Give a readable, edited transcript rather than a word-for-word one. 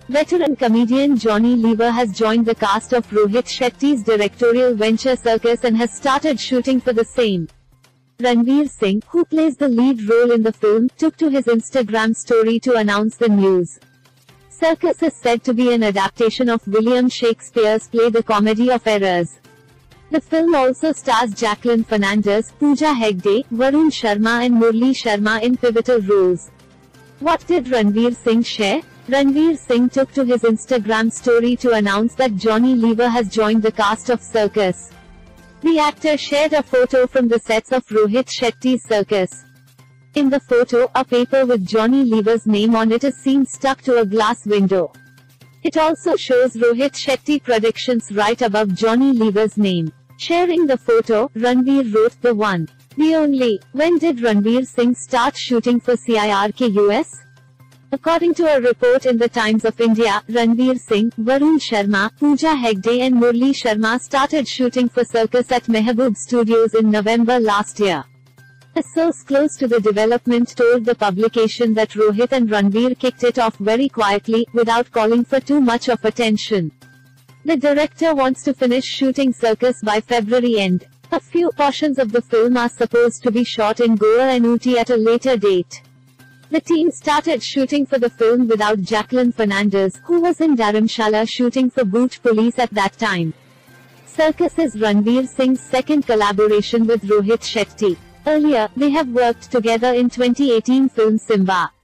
Veteran comedian Johnny Lever has joined the cast of Rohit Shetty's directorial venture Circus and has started shooting for the same. Ranveer Singh, who plays the lead role in the film, took to his Instagram story to announce the news. Circus is said to be an adaptation of William Shakespeare's play The Comedy of Errors. The film also stars Jacqueline Fernandez, Pooja Hegde, Varun Sharma and Murli Sharma in pivotal roles. What did Ranveer Singh share? Ranveer Singh took to his Instagram story to announce that Johnny Lever has joined the cast of Circus. The actor shared a photo from the sets of Rohit Shetty's Circus. In the photo, a paper with Johnny Lever's name on it is seen stuck to a glass window. It also shows Rohit Shetty Productions right above Johnny Lever's name. Sharing the photo, Ranveer wrote, "The one, the only." When did Ranveer Singh start shooting for CIRK US? According to a report in the Times of India, Ranveer Singh, Varun Sharma, Pooja Hegde and Murli Sharma started shooting for Circus at Mehboob Studios in November last year. A source close to the development told the publication that Rohit and Ranveer kicked it off very quietly, without calling for too much of attention. The director wants to finish shooting Circus by February end. A few portions of the film are supposed to be shot in Goa and Ooty at a later date. The team started shooting for the film without Jacqueline Fernandez, who was in Dharamshala shooting for Boot Police at that time. Circus is Ranveer Singh's second collaboration with Rohit Shetty. Earlier, they have worked together in 2018 film Simba.